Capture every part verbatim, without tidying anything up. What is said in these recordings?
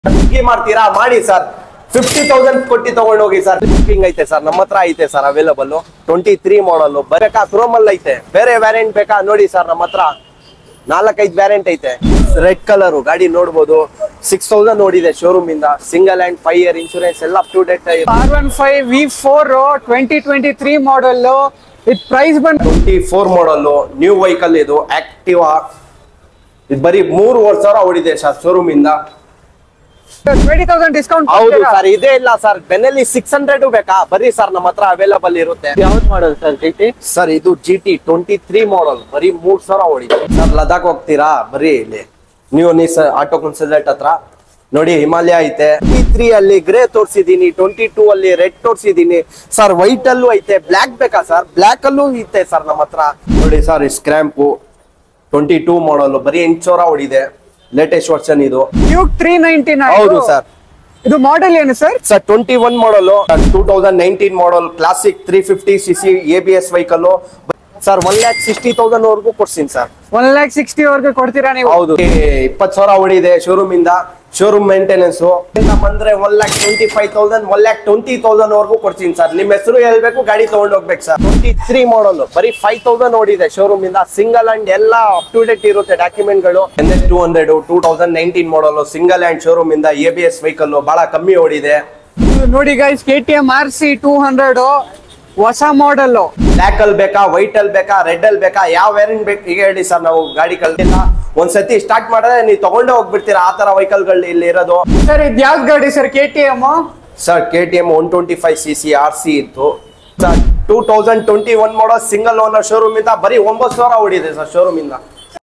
ಮಾಡ್ತೀರಾ ಮಾಡಿ sir fifty thousand ಕೊಟ್ಟಿ ತಗೊಂಡು ಹೋಗಿ ಸರ್ ಬುಕಿಂಗ್ ಐತೆ ಸರ್ ನಮ್ಮ ಹತ್ರ ಐತೆ sir available twenty three model ಬೇಕಾ ಕ್ರೋಮಲ್ ಐತೆ ಬೇರೆ ವ್ಯಾರಿಯಂಟ್ ಬೇಕಾ ನೋಡಿ ಸರ್ ನಮ್ಮ ಹತ್ರ ನಾಲ್ಕೈದು ವ್ಯಾರಿಯಂಟ್ ಐತೆ ರೆಡ್ ಕಲರ್ ಗಾಡಿ ನೋಡಬಹುದು ಸಿಕ್ಸ್ ತೌಸಂಡ್ ನೋಡಿದೆ ಶೋರೂಮ್ ಇಂದ single and five year insurance ಎಲ್ಲ up to date R one five V four twenty twenty three model ಇದು ಪ್ರೈಸ್ ಬಂದು twenty four model new vehicle ಇದು ಆಕ್ಟಿವಾ ಇದು ಬರೀ ಮೂರುವರೆ ಸಾವಿರ ಓಡಿದೆ ಸರ್ ಶೋರೂಮ್ ಇಂದ ಟ್ವೆಂಟಿ ತೌಸಂಡ್ ಡಿಸ್ಕೌಂಟ್ ಹೌದು ಸರ್ ಇದೇ ಇಲ್ಲ ಸರ್ ಬೆನ್ನೆಲ್ಲಿ ಸಿಕ್ಸ್ ಹಂಡ್ರೆಡ್ ಬೇಕಾ ಬರೀ ಸರ್ ನಮ್ಮ ಹತ್ರ ಅವೈಲಬಲ್ ಇರುತ್ತೆ ಯಾವ್ದು model sir G T sir ಇದು G T twenty three model ಬರೀ ಮೂರ್ ಸಾವಿರ ಓಡಿದೆ ಸರ್ ಲದಾಖ್ ಹೋಗ್ತೀರಾ ಬರೀ ಇಲ್ಲಿ ನೀವು ನೀ ಆಟೋ ಕನ್ಸಲ್ಟೆಂಟ್ ಹತ್ರ ನೋಡಿ ಹಿಮಾಲಯ ಐತೆ ಟ್ವೆಂಟಿ ತ್ರೀ ಅಲ್ಲಿ ಗ್ರೇ ತೋರಿಸಿದೀನಿ ಟ್ವೆಂಟಿ ಟೂ ಅಲ್ಲಿ ರೆಡ್ ತೋರಿಸಿದೀನಿ ಸರ್ ವೈಟ್ ಅಲ್ಲೂ ಐತೆ ಬ್ಲಾಕ್ ಬೇಕಾ ಸರ್ ಬ್ಲಾಕ್ ಅಲ್ಲೂ ಐತೆ ಸರ್ ನಮ್ಮ ಹತ್ರ ನೋಡಿ sir Scram twenty two model ಬರೀ ಎಂಟು ಸಾವಿರ ಓಡಿದೆ ಲೇಟೆಸ್ಟ್ ವರ್ಷನ್ ಇದು ಡ್ಯೂಕ್ ತ್ರೀ ನೈಂಟಿ ನೈನ್ ಹೌದು ಸರ್ ಇದು ಮಾಡೆಲ್ ಏನು sir sir twenty one model two thousand nineteen model classic three fifty C C A B S vehicle sir one lakh sixty thousand ವರ್ಗೂ ಕೊಡ್ತೀನಿ ಸರ್ ಒನ್ ಲ್ಯಾಕ್ ಸಿಕ್ಸ್ಟಿ ವರ್ಗೂ ಕೊಡ್ತೀರಾ ನೀವು ಹೌದು ಇಪ್ಪತ್ತು ಸಾವಿರ ಓಡಿದೆ ಶೋರೂಮ್ ಇಂದ ಶೋರೂಮ್ ಮೇಂಟೆನೆನ್ಸ್ ಬಂದ್ರೆ one lakh twenty five thousand one lakh twenty thousand ವರ್ಗೂ ಕೊಡ್ತೀನಿ ಸರ್ ನಿಮ್ಮ ಹೆಸರು ಹೇಳ್ಬೇಕು ಗಾಡಿ ತಗೊಂಡ್ ಹೋಗ್ಬೇಕು ಸರ್ ಟ್ವೆಂಟಿ ತ್ರೀ ಮಾಡಲ್ ಬರೀ ಫೈವ್ ತೌಸಂಡ್ ಓಡಿದೆ ಶೋರೂಮ್ ಇಂದ ಸಿಂಗಲ್ ಅಂಡ್ ಎಲ್ಲ ಅಪ್ ಟು ಡೇಟ್ ಇರುತ್ತೆ ಡಾಕ್ಯುಮೆಂಟ್ ಗಳು N S two hundred two thousand nineteen model single hand showroom ಇಂದ ಎ ಬಿ ಎಸ್ ವೆಹಿಕಲ್ ಬಹಳ ಕಮ್ಮಿ ಓಡಿದೆ ನೋಡಿ guys K T M R C two hundred ಹೊಸ ಮಾಡೆಲ್ ಬ್ಲಾಕ್ ಅಲ್ಲಿ ಬೇಕಾ ವೈಟ್ ಅಲ್ಲಿ ಬೇಕಾ ರೆಡ್ ಅಲ್ಲಿ ಬೇಕಾ ಯಾವ ವೇರಿಯಂಟ್ ಬೇಕು ಈಗ ಹೇಳಿ ಸರ್ ನಾವು ಗಾಡಿ ಕಳ್ದಿಲ್ಲ ಒಂದ್ಸತಿ ಸ್ಟಾರ್ಟ್ ಮಾಡಿದ್ರೆ ನೀವು ತಗೊಂಡೇ ಹೋಗ್ಬಿಡ್ತೀರಾ ಆ ತರ ವೆಹಿಕಲ್ ಗಳು ಇಲ್ಲಿ ಇರೋದು ಸರ್ ಇದು ಯಾವ್ದು ಗಾಡಿ sir K T M sir K T M one twenty five C C R C ಇತ್ತು sir two thousand twenty one ಮಾಡೋ ಸಿಂಗಲ್ ಓನರ್ ಶೋರೂಮ್ ಇಂದ ಬರೀ ಒಂಬತ್ತು ಸಾವಿರ ಓಡಿದೆ ಸರ್ ಶೋರೂಮ್ ಇಂದ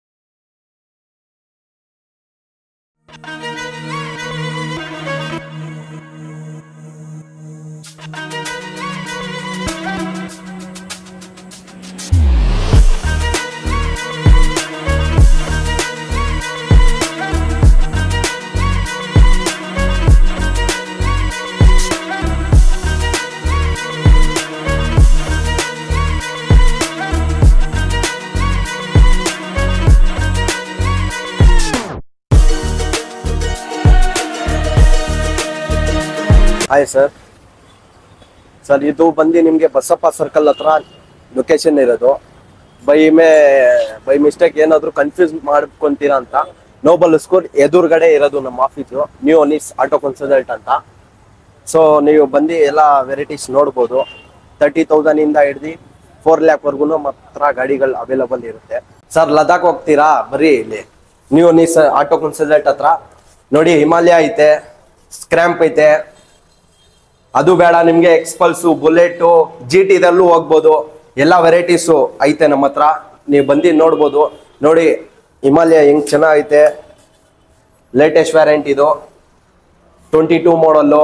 ಹಾಯ್ ಸರ್ ಸರ್ ಇದು ಬಂದು ನಿಮಗೆ ಬಸಪ್ಪ ಸರ್ಕಲ್ ಹತ್ರ ಲೊಕೇಶನ್ ಇರೋದು ಬೈ ಮೇ ಬೈ ಮಿಸ್ಟೇಕ್ ಏನಾದರೂ ಕನ್ಫ್ಯೂಸ್ ಮಾಡ್ಕೊಂತೀರಾ ಅಂತ ನೋಬಲ್ ಸ್ಕೂಲ್ ಎದುರುಗಡೆ ಇರೋದು ನಮ್ಮ office new Anees auto consultant ಅಂತ ಸೊ ನೀವು ಬಂದು ಎಲ್ಲ ವೆರೈಟೀಸ್ ನೋಡ್ಬೋದು ತರ್ಟಿ ತೌಸಂಡಿಂದ ಹಿಡ್ದು ಫೋರ್ ಲ್ಯಾಕ್ವರೆಗೂ ಮಾತ್ರ ಗಾಡಿಗಳು ಅವೈಲಬಲ್ ಇರುತ್ತೆ ಸರ್ ಲದಾಖ್ ಹೋಗ್ತೀರಾ ಬರೀ ಇಲ್ಲಿ ನ್ಯೂ ಅನೀಸ್ ಆಟೋ ಕನ್ಸಲ್ಟೆಂಟ್ ಹತ್ರ ನೋಡಿ ಹಿಮಾಲಯ ಐತೆ ಸ್ಕ್ರ್ಯಾಂಪ್ ಐತೆ ಅದು ಬೇಡ ನಿಮ್ಗೆ ಎಕ್ಸ್ಪಲ್ಸು ಬುಲೆಟು ಜಿ ಟಿದಲ್ಲೂ ಹೋಗ್ಬೋದು ಎಲ್ಲ ವೆರೈಟೀಸು ಐತೆ ನಮ್ಮ ಹತ್ರ ನೀವು ಬಂದು ನೋಡ್ಬೋದು ನೋಡಿ ಹಿಮಾಲಯ ಹೆಂಗ್ ಚೆನ್ನಾಗೈತೆ ಲೇಟೆಸ್ಟ್ ವ್ಯಾರಿಯಂಟ್ ಇದು ಟ್ವೆಂಟಿ ಟೂ ಮಾಡಲ್ಲು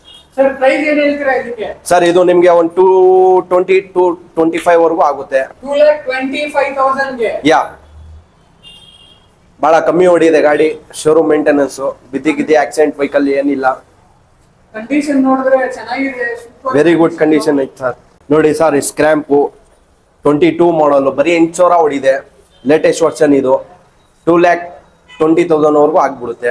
ಸರ್ ಇದು ನಿಮ್ಗೆ ಒಂದು two twenty two twenty five ವರ್ಗೂ ಆಗುತ್ತೆ ಯಾ ಬಹಳ ಕಮ್ಮಿ ಓಡಿದೆ ಗಾಡಿ ಶೋರೂಮ್ ಮೇಂಟೆನೆನ್ಸು ಬಿದ್ದಿ ಗಿದ್ದಿ ಆಕ್ಸಿಡೆಂಟ್ ವೆಹಿಕಲ್ ಏನಿಲ್ಲ ಕಂಡೀಷನ್ ನೋಡಿದ್ರೆ ಚೆನ್ನಾಗಿದೆ ವೆರಿ ಗುಡ್ ಕಂಡೀಷನ್ ಐತೆ ಸರ್ ನೋಡಿ sir Scram twenty two model ಬರೀ ಎಂಟು ಸಾವಿರ ಓಡಿದೆ ಲೇಟೆಸ್ಟ್ ವರ್ಷನ್ ಇದು ಟೂ ಲ್ಯಾಕ್ ಟ್ವೆಂಟಿ ತೌಸಂಡ್ ವರ್ಗೂ ಆಗ್ಬಿಡುತ್ತೆ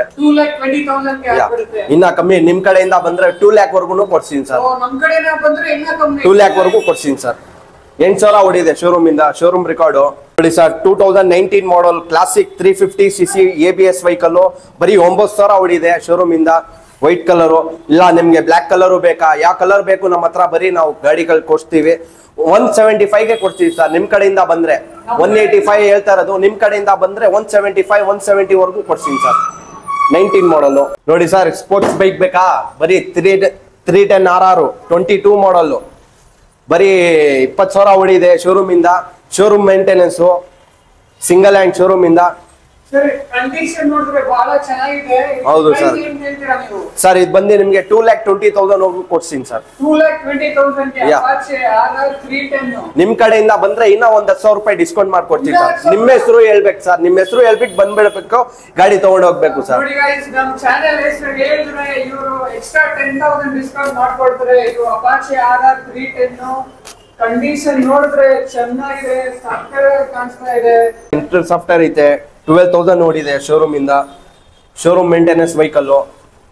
ಇನ್ನ ಕಮ್ಮಿ ನಿಮ್ ಕಡೆಯಿಂದ ಬಂದ್ರೆ ಟೂ ಲ್ಯಾಕ್ ವರ್ಗು ಕೊಡ್ತೀನಿ ಸರ್ ಟೂ ಲ್ಯಾಕ್ ವರ್ಗೂ ಕೊಡ್ತೀನಿ ಸರ್ ಎಂಟು ಸಾವಿರ ಓಡಿದೆ ಶೋರೂಮ್ ಇಂದ ಶೋರೂಮ್ ರೆಕಾರ್ಡು ನೋಡಿ sir two thousand nineteen model classic three fifty C C A B S vehicle ಬರೀ ಒಂಬತ್ತು ಸಾವಿರ ಓಡಿದೆ ಶೋರೂಮ್ ಇಂದ ವೈಟ್ ಕಲರು ಇಲ್ಲ ನಿಮ್ಗೆ ಬ್ಲಾಕ್ ಕಲರು ಬೇಕಾ ಯಾವ ಕಲರ್ ಬೇಕು ನಮ್ಮ ಹತ್ರ ಬರೀ ನಾವು ಗಾಡಿಗಳು ಕೊಡ್ತೀವಿ ಒನ್ ಸೆವೆಂಟಿ ಫೈವ್ ಗೆ ಕೊಡ್ತೀವಿ ಸರ್ ನಿಮ್ ಕಡೆಯಿಂದ ಬಂದ್ರೆ ಒನ್ ಏಯ್ಟಿ ಫೈವ್ ಹೇಳ್ತಾ ಇರೋದು ನಿಮ್ ಕಡೆಯಿಂದ ಬಂದ್ರೆ one seventy five one seventy ವರ್ಗೂ ಕೊಡ್ತೀನಿ ಸರ್ ನೈನ್ಟೀನ್ ಮಾಡಲ್ ನೋಡಿ ಸರ್ ಸ್ಪೋರ್ಟ್ಸ್ ಬೈಕ್ ಬೇಕಾ ಬರೀ three three ten R R twenty two model ಬರೀ ಇಪ್ಪತ್ತು ಸಾವಿರ ಓಡಿದೆ ಶೋರೂಮ್ ಇಂದ showroom maintenance single hand showroom ಇಂದ ಹೌದು ಸರ್ ಸರ್ ಇದು ಬಂದು ನಿಮ್ಗೆ ಟೂ ಲ್ಯಾಕ್ ಟ್ವೆಂಟಿ ತೌಸಂಡ್ ಹೋಗಿ ಕೊಡ್ತೀನಿ ಸರ್ ನಿಮ್ ಕಡೆಯಿಂದ ಬಂದ್ರೆ ಇನ್ನ ಒಂದ್ ಹತ್ತು ಸಾವಿರ ರೂಪಾಯಿ ಡಿಸ್ಕೌಂಟ್ ಮಾಡ್ಕೊಡ್ತೀನಿ ಸರ್ ನಿಮ್ಮ ಹೆಸರು ಹೇಳ್ಬೇಕು ಸರ್ ನಿಮ್ಮ ಹೆಸರು ಹೇಳ್ಬಿಟ್ಟು ಬಂದ್ಬಿಡ್ಬೇಕು ಗಾಡಿ ತಗೊಂಡ್ ಹೋಗ್ಬೇಕು ಸರ್ ಕಂಡೀಷನ್ ನೋಡಿದ್ರೆ ಚೆನ್ನಾಗಿದೆ ಸಾಫ್ಟ್ವೇರ್ ಕಾಣಿಸ್ತಾ ಇದೆ ಸಾಫ್ಟ್ವೇರ್ ಐತೆ ಟ್ವೆಲ್ ತೌಸಂಡ್ ಓಡಿದೆ ಶೋರೂಮ್ ಇಂದ showroom maintenance vehicle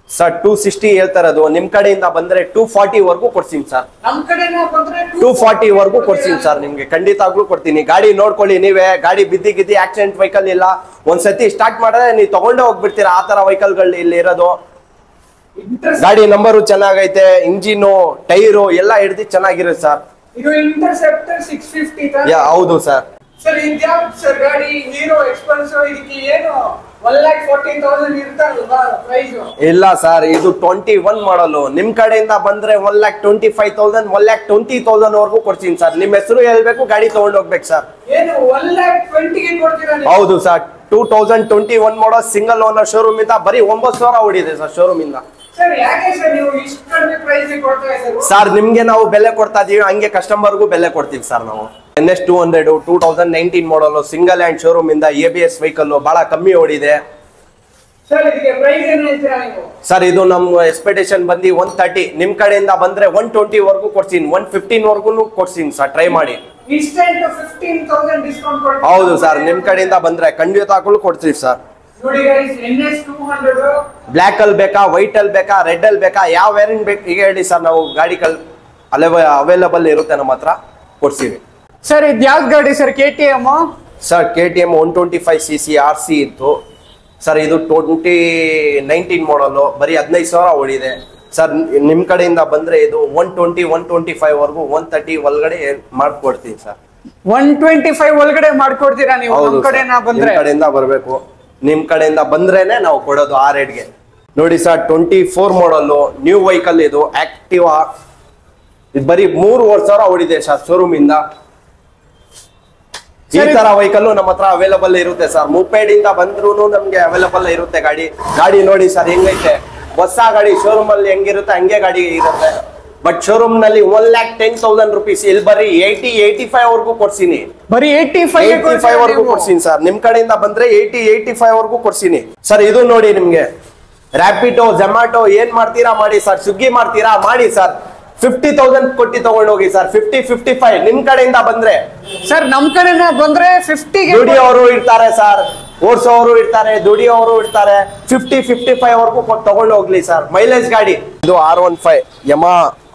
sir two sixty ಹೇಳ್ತಾ ಇರೋದು, ನಿಮ್ ಕಡೆಯಿಂದ ಬಂದ್ರೆ ಟೂ ಫಾರ್ಟಿ ವರ್ಗೂ ಕೊಡ್ತೀನಿ ಸರ್. ನಮ್ ಕಡೆನ ಬಂದ್ರೆ ಟೂ ಫಾರ್ಟಿ ವರ್ಗೂ ಕೊಡ್ತೀನಿ ಸರ್ ನಿಮ್ಗೆ, ಖಂಡಿತವಾಗ್ಲೂ ಕೊಡ್ತೀನಿ. ಗಾಡಿ ನೋಡ್ಕೊಳ್ಳಿ ನೀವೇ, ಗಾಡಿ ಬಿದ್ದಿ ಗಿದ್ದಿ ಆಕ್ಸಿಡೆಂಟ್ ವೆಹಿಕಲ್ ಇಲ್ಲ. ಒಂದ್ಸತಿ ಸ್ಟಾರ್ಟ್ ಮಾಡಿದ್ರೆ ನೀವು ತಗೊಂಡೇ ಹೋಗ್ಬಿಡ್ತೀರಾ, ಆ ತರ ವೆಹಿಕಲ್ ಗಳು ಇಲ್ಲಿ ಇರೋದು. ಗಾಡಿ ನಂಬರು ಚೆನ್ನಾಗೈತೆ, ಇಂಜಿನು ಟೈರು ಎಲ್ಲ ಹಿಡ್ದು ಚೆನ್ನಾಗಿರುತ್ತೆ ಸರ್. ಇದು ಇಂಟರ್ಸೆಪ್ಟರ್ ಸಿಕ್ಸ್ ಫಿಫ್ಟಿ ಯಾ ಹೌದು ಸರ್. ಸರ್ ಇದ್ಯಾವ್ದು ಸರ್ ಗಾಡಿ? ಹೀರೋ ಎಕ್ಸ್ಪೆನ್ಸಿವ್, ಇದಕ್ಕೆ ಏನು ಒನ್ ಲ್ಯಾಕ್ ಫೋರ್ಟೀನ್ ತೌಸಂಡ್ ಇರ್ತಾರಲ್ವಾ ಪ್ರೈಸ್? ಇಲ್ಲ ಸರ್, ಇದು ಟ್ವೆಂಟಿ ಒನ್ ಮಾಡಲು. ನಿಮ್ ಕಡೆಯಿಂದ ಬಂದ್ರೆ one lakh twenty five thousand one lakh twenty thousand ವರ್ಗೂ ಕೊಡ್ತೀನಿ ಸರ್. ನಿಮ್ ಹೆಸರು ಹೇಳ್ಬೇಕು, ಗಾಡಿ ತಗೊಂಡ್ ಹೋಗ್ಬೇಕು ಸರ್. ಏನು ಒನ್ ಲ್ಯಾಕ್ ಟ್ವೆಂಟಿಗೆ ಕೊಡ್ತೀರಾ? ಹೌದು sir, two thousand twenty one ಮಾಡೋ ಸಿಂಗಲ್ ಓನರ್ ಶೋರೂಮ್ ಇಂದ ಬರೀ ಒಂಬತ್ತು ಸಾವಿರ ಓಡಿದೆ ಸರ್ ಶೋರೂಮ್ ಇಂದ. ಸರ್ ಯಾಕೆ ಸರ್ ನೀವು ಇಷ್ಟು ಕಡಿಮೆ ಪ್ರೈಸ್ ಕೊಡ್ತಾ ಇದ್ದೀರಾ? ಸರ್ ನಿಮ್ಗೆ ನಾವು ಬೆಲೆ ಕೊಡ್ತಾ ಇದೀವಿ, ಹಂಗೆ ಕಸ್ಟಮರ್ಗೂ ಬೆಲೆ ಕೊಡ್ತೀವಿ ಸರ್ ನಾವು. N S two hundred two thousand nineteen model single hand showroom ಇಂದ ಎ ಬಿ ಎಸ್ ವೆಹಿಕಲ್ ಬಹಳ ಕಮ್ಮಿ ಓಡಿದೆ ಸರ್. ಇದಕ್ಕೆ ಪ್ರೈಸ್ ಏನು ಹೇಳ್ತೀರಾ ನೀವು? ಸರ್ ಇದು ನಮ್ಮ ಎಕ್ಸ್ಪೆಕ್ಟೇಷನ್ ಬಂದು ಒನ್ ತರ್ಟಿ, ನಿಮ್ ಕಡೆಯಿಂದ ಬಂದ್ರೆ ಒನ್ ಟ್ವೆಂಟಿ ವರ್ಗೂ ಕೊಡ್ತೀನಿ, ಒನ್ ಫಿಫ್ಟೀನ್ ವರ್ಗು ಕೊಡ್ತೀನಿ ಸರ್. ಟ್ರೈ ಮಾಡಿ. ಇನ್ಸ್ಟೆಂಟ್ ಫಿಫ್ಟೀನ್ ತೌಸಂಡ್ ಡಿಸ್ಕೌಂಟ್ ಕೊಡ್ತೀರಾ? ಹೌದು ಸರ್, ನಿಮ್ ಕಡೆಯಿಂದ ಬಂದ್ರೆ ಖಂಡಿತವಾಗ್ಲೂ ಕೊಡ್ತೀವಿ ಸರ್. ನೋಡಿ guys, N S two hundred black ಅಲ್ಲಿ ಬೇಕಾ, ವೈಟ್ ಅಲ್ಲಿ ಬೇಕಾ, ರೆಡ್ ಅಲ್ಲಿ ಬೇಕಾ, ಯಾವ ವೇರಿಯಂಟ್ ಬೇಕು ಈಗ ಹೇಳಿ ಸರ್, ನಾವು ಗಾಡಿ ಕಲ್ ಅವೈಲೇಬಲ್ ಇರುತ್ತೆ ನಮ್ಮ ಹತ್ರ, ಕೊಡ್ತೀವಿ. ಸರ್ ಇದು ಯಾವ್ದು ಗಾಡಿ sir? K T M sir K T M one twenty five C C R C ಇತ್ತು ಸರ್. ಇದು ಟ್ವೆಂಟಿ ನೈನ್ಟೀನ್ ಮಾಡಲು, ಬರೀ ಹದಿನೈದು ಸಾವಿರ ಓಡಿದೆ ಸರ್. ನಿಮ್ ಕಡೆಯಿಂದ ಬಂದ್ರೆ ಇದು one twenty one twenty five ವರ್ಗು ಒನ್ ತರ್ಟಿ ಒಳಗಡೆ ಮಾಡ್ಕೊಡ್ತೀನಿ ಸರ್. ಒನ್ ಟ್ವೆಂಟಿ ಫೈವ್ ಒಳಗಡೆ ಮಾಡ್ಕೊಡ್ತೀರಾ ನೀವು? ಹೌದು, ನಮ್ ಕಡೆನಾ ಬಂದ್ರೆ? ನಿಮ್ ಕಡೆಯಿಂದ ಬರ್ಬೇಕು, ನಿಮ್ ಕಡೆಯಿಂದ ಬಂದ್ರೇನೆ ನಾವು ಕೊಡೋದು ಆ ರೇಟ್ಗೆ. ನೋಡಿ sir, twenty four model new vehicle ಇದು, ಆಕ್ಟಿವಾ. ಇದು ಬರೀ ಮೂರುವರೆ ಸಾವಿರ ಓಡಿದೆ ಸರ್ ಶೋರೂಮ್ ಇಂದ. ಈ ತರ ವೆಹಿಕಲ್ ನಮ್ಮ ಹತ್ರ ಅವೈಲೇಬಲ್ ಇರುತ್ತೆ ಸರ್. ಮುಪೇಡ್ ಇಂದ ಬಂದ್ರು ನಮ್ಗೆ ಅವೈಲೇಬಲ್ ಇರುತ್ತೆ ಗಾಡಿ. ಗಾಡಿ ನೋಡಿ ಸರ್ ಹೆಂಗೈತೆ, ಹೊಸ ಗಾಡಿ. ಶೋರೂಮ್ ಅಲ್ಲಿ ಹೆಂಗಿರುತ್ತೆ ಹಂಗೆ ಗಾಡಿ ಇರುತ್ತೆ. ಬಟ್ ಶೋರೂಮ್ ನಲ್ಲಿ one lakh ten thousand rupees, ಇಲ್ಲಿ ಬರೀ ಏಯ್ಟಿ ಏಯ್ಟಿ ಫೈವ್ ವರ್ಗೂ ಕೊಡ್ತೀನಿ. ಬರೀ ಏಯ್ಟಿ ಫೈವ್ ಏಯ್ಟಿ ಫೈವ್ ವರ್ಗೂ ಕೊಡ್ತೀನಿ ಸರ್. ನಿಮ್ ಕಡೆಯಿಂದ ಬಂದ್ರೆ ಏಯ್ಟಿ ಏಯ್ಟಿ ಫೈವ್ ವರ್ಗೂ ಕೊಡ್ತೀನಿ ಸರ್. ಇದು ನೋಡಿ ನಿಮ್ಗೆ ರ್ಯಾಪಿಡೋ ಝೊಮ್ಯಾಟೊ ಏನ್ ಮಾಡ್ತೀರಾ ಮಾಡಿ ಸರ್, ಸ್ವಿಗ್ಗಿ ಮಾಡ್ತೀರಾ ಮಾಡಿ ಸರ್. ಫಿಫ್ಟಿ ತೌಸಂಡ್ ಕೊಟ್ಟಿ ತಗೊಂಡೋಗಿ ಸರ್. ಫಿಫ್ಟಿ ಫಿಫ್ಟಿ ಫೈವ್ ನಿಮ್ ಕಡೆಯಿಂದ ಬಂದ್ರೆ ಸರ್, ನಮ್ ಕಡೆನ ಬಂದ್ರೆ ಫಿಫ್ಟಿಗೆ ದುಡಿಯೋರು ಇರ್ತಾರೆ ಸರ್, ಓಡಿಸೋರು ಇರ್ತಾರೆ, ದುಡಿಯೋರು ಇರ್ತಾರೆ. ಫಿಫ್ಟಿ ಫಿಫ್ಟಿ ಫೈವ್ ವರ್ಗೂ ಕೊಟ್ಟು ತಗೊಂಡು ಹೋಗ್ಲಿ ಸರ್. ಮೈಲೇಜ್ ಗಾಡಿ ಇದು R one five Yamaha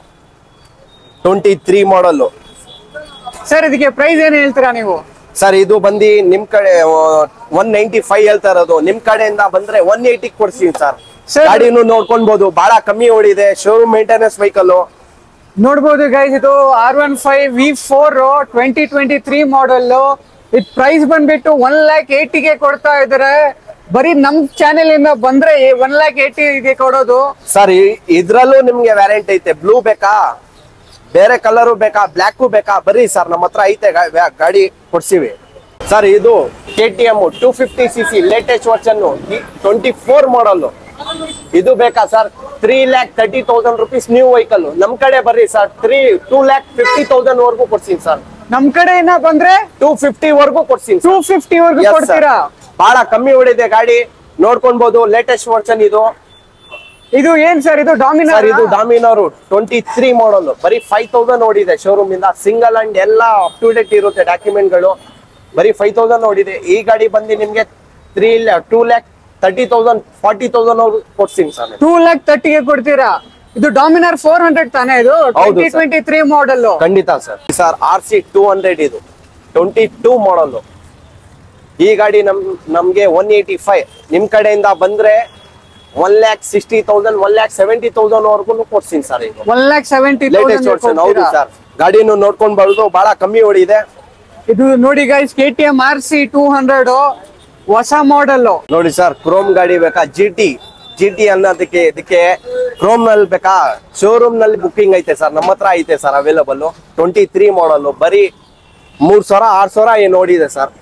twenty three model sir. ಇದಕ್ಕೆ ಪ್ರೈಸ್ ಏನ್ ಹೇಳ್ತೀರಾ ನೀವು? ಸರ್ ಇದು ಬಂದು ನಿಮ್ ಕಡೆ ಒನ್ ನೈಂಟಿ ಫೈವ್ ಹೇಳ್ತಾ ಇರೋದು, ನಿಮ್ ಕಡೆಯಿಂದ ಬಂದ್ರೆ ಒನ್ ಏಯ್ಟಿ ಕೊಡ್ತೀನಿ ಸರ್. ಗಾಡಿನೂ ನೋಡ್ಕೊಳ್ಬಹುದು, ಬಹಳ ಕಮ್ಮಿ ಓಡಿದೆ, ಶೋರೂಮ್ ಮೇಂಟೆನೆನ್ಸ್ ವೆಹಿಕಲ್. ನೋಡ್ಬೋದು ಗೈಸ್, ಇದು R one five V four twenty twenty three model. ಇದ್ ಪ್ರೈಸ್ ಬಂದ್ಬಿಟ್ಟು ಒನ್ ಲ್ಯಾಕ್ ಏಟಿಗೆ ಕೊಡ್ತಾ ಇದಾರೆ. ಬರೀ ನಮ್ ಚಾನೆಲ್ ಇಂದ ಬಂದ್ರೆ ಒನ್ ಲ್ಯಾಕ್ ಏಟಿಗೆ ಕೊಡೋದು ಸರ್. ಇದ್ರಲ್ಲೂ ನಿಮ್ಗೆ ವ್ಯಾರೆಂಟ್ ಐತೆ, ಬ್ಲೂ ಬೇಕಾ, ಬೇರೆ ಕಲರು ಬೇಕಾ, ಬ್ಲ್ಯಾಕು ಬೇಕಾ, ಬರೀ ಸರ್ ನಮ್ಮ ಹತ್ರ ಐತೆ ಗಾಡಿ ಕೊಡ್ಸಿವಿ ಸರ್. ಇದು K T M two fifty C C latest version twenty four model. ಇದು ಬೇಕಾ sir? Three lakh thirty thousand rupees new vehicle. ನಮ್ ಕಡೆ ಬರ್ರಿ sir, three two lakh fifty thousand ವರ್ಗೂ ಕೊಡ್ತೀನಿ ಸರ್. ನಮ್ ಕಡೆಯಿಂದ ಬಂದ್ರೆ ಟೂ ಫಿಫ್ಟಿ ವರ್ಗೂ ಕೊಡ್ತೀನಿ. ಟೂ ಫಿಫ್ಟಿ ವರ್ಗೂ ಕೊಡ್ತೀರಾ? ಬಹಳ ಕಮ್ಮಿ ಓಡಿದೆ ಗಾಡಿ, ನೋಡ್ಕೊಳ್ಬಹುದು. ಲೇಟೆಸ್ಟ್ ವರ್ಷನ್ ಇದು. ಇದು ಏನ್ ಸರ್? ಇದು ಡಾಮಿನಾರ್. ಇದು ಡಾಮಿನಾರ್ ಟ್ವೆಂಟಿ ತ್ರೀ ಮಾಡಲ್, ಬರೀ ಫೈವ್ ತೌಸಂಡ್ ಓಡಿದೆ ಶೋರೂಮ್ ಇಂದ. ಸಿಂಗಲ್ ಅಂಡ್ ಎಲ್ಲ ಅಪ್ ಟು ಡೇಟ್ ಇರುತ್ತೆ ಡಾಕ್ಯುಮೆಂಟ್ ಗಳು. ಬರೀ ಫೈವ್ ತೌಸಂಡ್ ಓಡಿದೆ. ಈ ಗಾಡಿ ಬಂದು ನಿಮ್ಗೆ three lakh two lakh thirty thousand forty thousand ಕೊಡ್ತೀನಿ ಸರ್. ಟೂ ಲ್ಯಾಕ್ ತರ್ಟಿಗೆ ಕೊಡ್ತೀರಾ? ಇದು ಡಾಮಿನಾರ್ ಫೋರ್ ಹಂಡ್ರೆಡ್ ತಾನೇ? ಇದು ಟ್ವೆಂಟಿ ಟ್ವೆಂಟಿ ತ್ರೀ ಮಾಡಲ್. ಖಂಡಿತ sir. Sir R C two hundred ಇದು ಟ್ವೆಂಟಿ ಟೂ ಮಾಡಲ್. ಈ ಗಾಡಿ ನಮ್ ನಮ್ಗೆ ಒನ್ ಏಯ್ಟಿ ಫೈವ್, ನಿಮ್ ಕಡೆಯಿಂದ ಬಂದ್ರೆ one lakh sixty thousand one lakh seventy thousand ವರ್ಗು ಕೊಡ್ತೀನಿ ಸರ್. ಇದು one lakh seventy latest version. ಹೌದು ಸರ್, ಗಾಡಿನೂ ನೋಡ್ಕೊಂಡ್ ಬರೋದು, ಬಹಳ ಕಮ್ಮಿ ಓಡಿದೆ. ಇದು ನೋಡಿ guys, K T M R C two hundred ಹೊಸ ಮಾಡಲ್. ನೋಡಿ ಸರ್, ಕ್ರೋಮ್ ಗಾಡಿ ಬೇಕಾ, ಜಿ ಟಿ ಜಿ ಟಿ ಅನ್ನೋದಕ್ಕೆ ಇದಕ್ಕೆ ಕ್ರೋಮ್ ನಲ್ಲಿ ಬೇಕಾ, ಶೋರೂಮ್ ನಲ್ಲಿ ಬುಕ್ಕಿಂಗ್ ಐತೆ ಸರ್, ನಮ್ಮ ಹತ್ರ ಐತೆ sir available. Twenty three model, ಬರೀ ಮೂರ್ ಸಾವಿರ ಆರ್ ಸಾವಿರ ಏನು ಓಡಿದೆ ಸರ್.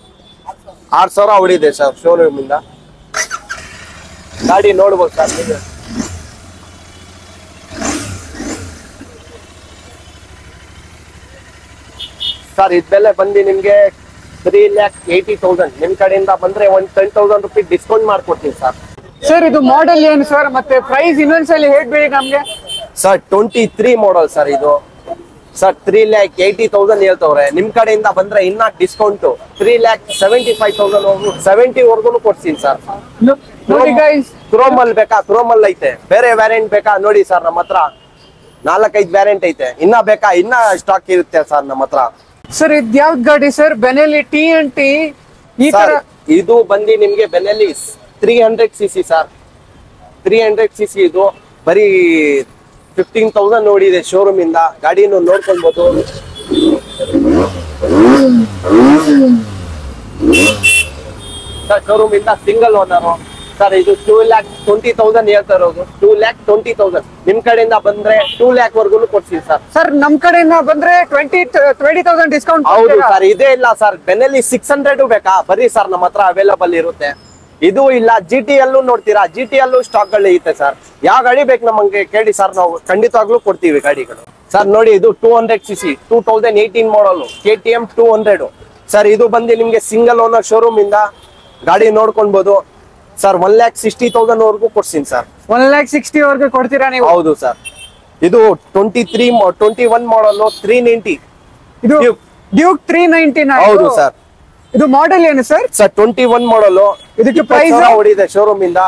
ಆರ್ ಸಾವಿರ ಓಡಿದೆ ಸರ್ ಶೋರೂಮ್ ಇಂದ. ಗಾಡಿ ನೋಡ್ಬೋದು ಸರ್ ನೀವು. ಸರ್ ಇದೆಲ್ಲ ಬಂದು ನಿಮ್ಗೆ ತ್ರೀ ಲ್ಯಾಕ್ ಏಯ್ಟಿ ತೌಸಂಡ್. ನಿಮ್ ಕಡೆಯಿಂದ ಬಂದ್ರೆ ಒಂದ್ ಟೆನ್ ತೌಸಂಡ್ ರುಪೀಸ್ ಡಿಸ್ಕೌಂಟ್ ಮಾಡ್ಕೊಡ್ತೀನಿ ಸರ್. ಸರ್ ಇದು ಮಾಡೆಲ್ ಏನು ಸರ್, ಮತ್ತೆ ಪ್ರೈಸ್ ಇನ್ನೊಂದ್ಸಲಿ ಹೇಳ್ಬೇಡಿ ನಮ್ಗೆ. Sir twenty three model sir ಇದು. Sir three lakh eighty thousand ಹೇಳ್ತವ್ರೆ. ನಿಮ್ ಕಡೆಯಿಂದ ಬಂದ್ರೆ ಇನ್ನ discount three lakh seventy five thousand seventy ವರ್ಗು ಕೊಡ್ತೀನಿ ಸರ್. ನೋಡಿ ಗೈಸ್, ಕ್ರೋಮ್ ಅಲ್ಲಿ ಬೇಕಾ? ಕ್ರೋಮ್ ಅಲ್ಲಿ ಐತೆ. ಬೇರೆ ವ್ಯಾರಿಯಂಟ್ ಬೇಕಾ? ನೋಡಿ ಸರ್, ನಮ್ಮ ಹತ್ರ ನಾಲ್ಕೈದು ವ್ಯಾರಿಯಂಟ್ ಐತೆ. ಇನ್ನ ಬೇಕಾ? ಇನ್ನ ಸ್ಟಾಕ್ ಇರುತ್ತೆ ಸರ್ ನಮ್ಮ ಹತ್ರ. ಸರ್ ಇದ್ ಯಾವ್ದು ಗಾಡಿ sir? Benelli T N T ಈ ತರ. ಇದು ಬಂದು ನಿಮ್ಗೆ Benelli three hundred C C sir. Three hundred C C ಇದು ಬರೀ ಫಿಫ್ಟೀನ್ ತೌಸಂಡ್ ನೋಡಿದೆ ಶೋರೂಮ್ ಇಂದ. ಗಾಡಿನ ನೋಡ್ಕೊಳ್ಬಹುದು ಸರ್. ಶೋರೂಮ್ ಇಂದ ಸಿಂಗಲ್ ಓನರ್ ಸರ್. ಇದು ಟೂ ಲ್ಯಾಕ್ ಟ್ವೆಂಟಿ ತೌಸಂಡ್ ಹೇಳ್ತಾ ಇರೋದು. ಟೂ ಲ್ಯಾಕ್ ಟ್ವೆಂಟಿ ತೌಸಂಡ್ ನಿಮ್ ಕಡೆಯಿಂದ ಬಂದ್ರೆ ಟೂ ಲ್ಯಾಕ್ ವರ್ಗು ಕೊಡ್ತೀವಿ ಸರ್. ಸರ್ ನಮ್ ಕಡೆಯಿಂದ ಬಂದ್ರೆ ಟ್ವೆಂಟಿ ಟ್ವೆಂಟಿ ತೌಸಂಡ್ ಡಿಸ್ಕೌಂಟ್. ಹೌದು ಸರ್, ಇದೇ ಇಲ್ಲ ಸರ್. ಬೆನ್ನಲ್ಲಿ ಸಿಕ್ಸ್ ಹಂಡ್ರೆಡ್ ಬೇಕಾ? ಬರೀ ಸರ್, ನಮ್ಮ ಹತ್ರ ಅವೈಲಬಲ್ ಇರುತ್ತೆ. ಇದು ಇಲ್ಲ. ಜಿ ಟಿ ಅಲ್ಲೂ ನೋಡ್ತೀರಾ? ಜಿ ಟಿ ಅಲ್ಲೂ ಸ್ಟಾಕ್ ಗಳು ಐತೆ ಸರ್. ಯಾವ ಗಾಡಿ ಬೇಕು ನಮಗೆ ಕೇಳಿ ಸರ್, ನಾವು ಖಂಡಿತವಾಗ್ಲೂ ಕೊಡ್ತೀವಿ ಗಾಡಿಗಳು ಸರ್. ನೋಡಿ, ಇದು two hundred C C two thousand eighteen model K T M two hundred sir. ಇದು ಬಂದು ನಿಮ್ಗೆ ಸಿಂಗಲ್ ಓನರ್ ಶೋರೂಮ್ ಇಂದ ಗಾಡಿ ನೋಡ್ಕೊಳ್ಬಹುದು sir. One lakh sixty thousand ವರ್ಗು ಕೊಡ್ತೀನಿ ಸರ್. ಒನ್ ಲ್ಯಾಕ್ ಸಿಕ್ಸ್ಟಿ ವರ್ಗು ಕೊಡ್ತೀರಾ ನೀವು? ಹೌದು ಸರ್. ಇದು twenty three twenty one model three ninety. ಇದು ಡ್ಯೂಕ್ ತ್ರೀ ನೈಂಟಿ. ಹೌದು ಸರ್. ಇದು ಮಾಡೆಲ್ ಏನು sir? Sir twenty one model. ಇದಕ್ಕೆ ಪ್ರೈಸ್ ಹೊಡಿದೆ ಶೋರೂಮ್ ಇಂದ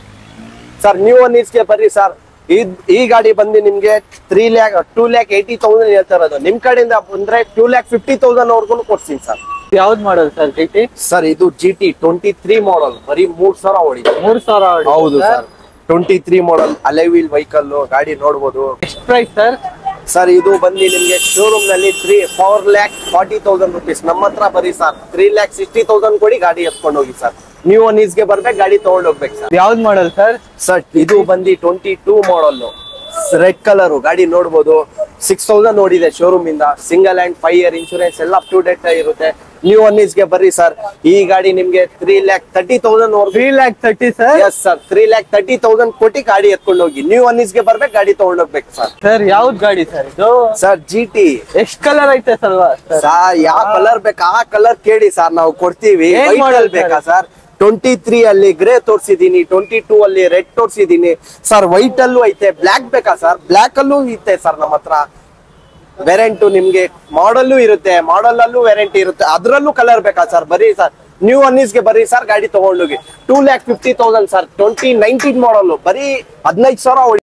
ಸರ್. ನ್ಯೂ ಗೆ ಬರ್ರಿ ಸರ್. ಈ ಗಾಡಿ ಬಂದು ನಿಮ್ಗೆ three lakh two lakh eighty thousand ಹೇಳ್ತಾ ಇರೋದು. ನಿಮ್ ಕಡೆಯಿಂದ ಬಂದ್ರೆ ಟೂ ಲ್ಯಾಕ್ ಫಿಫ್ಟಿ ತೌಸಂಡ್ ವರ್ಗು ಕೊಡ್ತೀನಿ ಸರ್. ಯಾವ್ದು model sir? G T sir. ಇದು G T twenty three model ಬರೀ ಮೂರ್ ಸಾವಿರ ಹೊಡಿದೆ. ಮೂರ್ ಸಾವಿರ? ಹೌದು sir. Twenty three model alloy wheel vehicle ಗಾಡಿ ನೋಡ್ಬೋದು. ಎಷ್ಟು ಪ್ರೈಸ್ ಸರ್? ಸರ್ ಇದು ಬಂದು ನಿಮ್ಗೆ ಶೋರೂಮ್ ನಲ್ಲಿ three four lakh forty thousand rupees. ನಮ್ಮ ಹತ್ರ ಬರೀ sir three lakh sixty thousand ಕೊಡಿ ಗಾಡಿ ಎತ್ಕೊಂಡು ಹೋಗಿ ಸರ್. ನ್ಯೂ ಗೆ ಬರ್ಬೇಕು, ಗಾಡಿ ತಗೊಂಡ್ ಹೋಗ್ಬೇಕು ಸರ್. ಯಾವ್ದು ಮಾಡಲ್ ಸರ್? ಸರ್ ಇದು ಬಂದು twenty two model red colour ಗಾಡಿ ನೋಡ್ಬೋದು. ಸಿಕ್ಸ್ ತೌಸಂಡ್ ನೋಡಿದೆ ಶೋರೂಮ್ ಇಂದ. Single and five year insurance ಎಲ್ಲ ಅಪ್ ಟು ಡೇಟ್ ಇರುತ್ತೆ. ನ್ಯೂ ಗೆ ಬರ್ರಿ ಸರ್. ಈ ಗಾಡಿ ನಿಮ್ಗೆ three lakh thirty thousand three lakh thirty sir? Yes sir. Three lakh thirty thousand ಕೊಟ್ಟಿ ಗಾಡಿ ಎತ್ಕೊಂಡು ಹೋಗಿ. ನ್ಯೂ ಗೆ ಬರ್ಬೇಕು, ಗಾಡಿ ತಗೊಂಡ್ ಹೋಗ್ಬೇಕು ಸರ್. ಸರ್ ಯಾವ್ದು ಗಾಡಿ ಸರ್ ಇದು? Sir G T. ಎಷ್ಟ್ ಕಲರ್ ಐತೆ ಸಲ್ವಾ ಸರ್? ಯಾವ ಕಲರ್ ಬೇಕಾ ಆ ಕಲರ್ ಕೇಳಿ ಸರ್, ನಾವು ಕೊಡ್ತೀವಿ. ವೈಟ್ ಬೇಕಾ ಸರ್? ಟ್ವೆಂಟಿ ತ್ರೀ ಅಲ್ಲಿ ಗ್ರೇ ತೋರಿಸಿದೀನಿ, ಟ್ವೆಂಟಿ ಟೂ ಅಲ್ಲಿ ರೆಡ್ ತೋರಿಸಿದೀನಿ ಸರ್. ವೈಟ್ ಅಲ್ಲೂ ಐತೆ. ಬ್ಲಾಕ್ ಬೇಕಾ ಸರ್? ಬ್ಲಾಕ್ ಅಲ್ಲೂ ಐತೆ ಸರ್ ನಮ್ಮ ಹತ್ರ. ವೆರೈಂಟು ನಿಮ್ಗೆ ಮಾಡಲ್ಲೂ ಇರುತ್ತೆ, ಮಾಡಲ್ ಅಲ್ಲೂ ವೆರೈಟಿ ಇರುತ್ತೆ. ಅದ್ರಲ್ಲೂ ಕಲರ್ ಬೇಕಾ ಸರ್? ಬರೀ ಸರ್ ನ್ಯೂ ಗೆ ಬರ್ರಿ ಸರ್, ಗಾಡಿ ತಗೊಂಡೋಗಿ. Two lakh fifty thousand sir. Twenty nineteen model ಬರೀ ಹದಿನೈದು ಸಾವಿರ